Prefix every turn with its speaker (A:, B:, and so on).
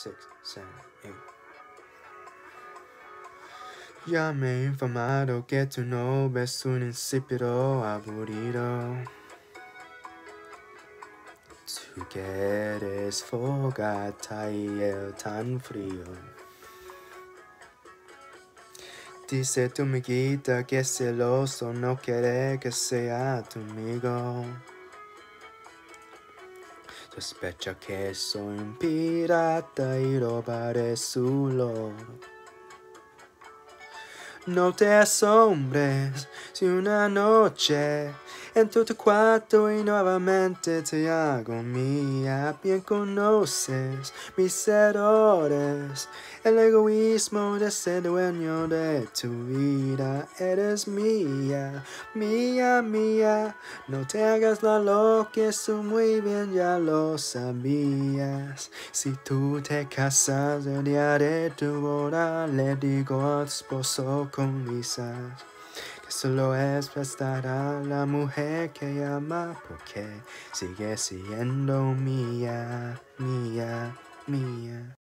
A: 6, 7, 8. Ya me he informado que tu novio es un insípido aburrido. Tú quieres fogata y él tan frío. Dice tu amiguita que es celoso, no quiere que sea tu amigo. Sospecha que soy un pirata y robaré su loro. No te asombres si una noche entro a tu cuarto y nuevamente te hago mía. Bien conoces mis errores, el egoísmo de ser dueño de tu vida. Eres mía, mía, mía. No te hagas la loca, eso muy bien ya lo sabías. Si tú te casas el día de tu boda, le digo a tu esposo con risas que solo es prestar a la mujer que ama, porque sigue siendo mía, mía, mía.